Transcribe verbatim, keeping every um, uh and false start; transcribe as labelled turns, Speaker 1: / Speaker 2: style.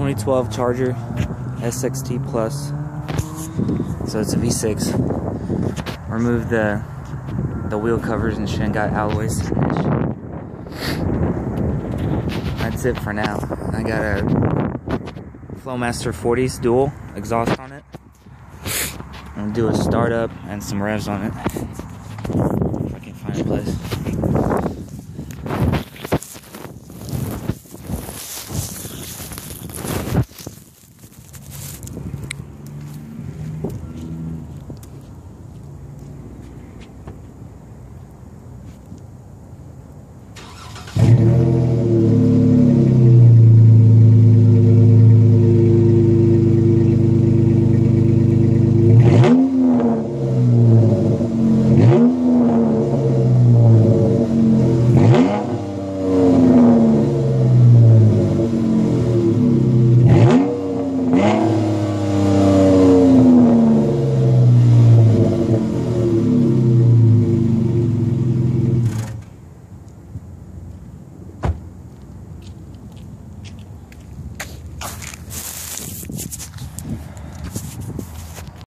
Speaker 1: twenty twelve Charger S X T Plus. So it's a V six. Remove the the wheel covers and shit, got alloys. That's it for now. I got a Flowmaster forties dual exhaust on it. I'm gonna do a startup and some revs on it.